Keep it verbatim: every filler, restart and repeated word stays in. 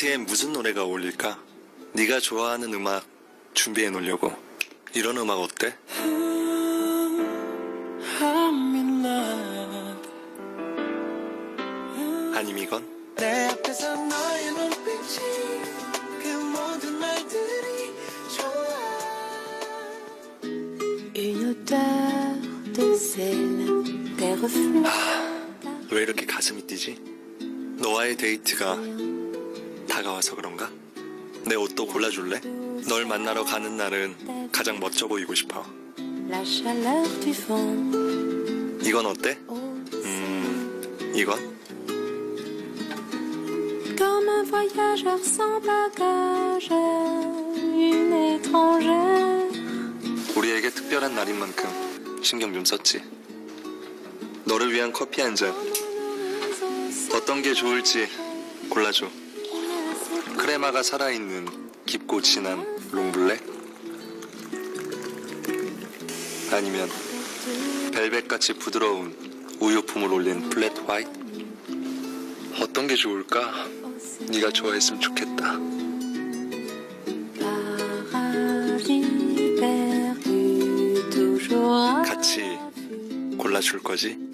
데이트에 무슨 노래가 어울릴까? 네가 좋아하는 음악 준비해 놓으려고. 이런 음악 어때? 아님 이건? 내 앞에서 너의 눈빛이 그 모든 말들이 좋아. Une odeur de sel, tes reflets. 왜 이렇게 가슴이 뛰지? 너와의 데이트가 다가와서 그런가? 내 옷도 골라줄래? 널 만나러 가는 날은 가장 멋져 보이고 싶어. La chaleur du vent. 이건 어때? 음, 이건? Comme un voyageur sans bagage, une étrangère. 우리에게 특별한 날인 만큼 신경 좀 썼지. 너를 위한 커피 한 잔. 어떤 게 좋을지 골라줘. 크레마가 살아있는 깊고 진한 롱블랙? 아니면 벨벳같이 부드러운 우유품을 올린 플랫 화이트? 어떤 게 좋을까? 네가 좋아했으면 좋겠다. Paradis perdu toujours. 같이 골라줄 거지?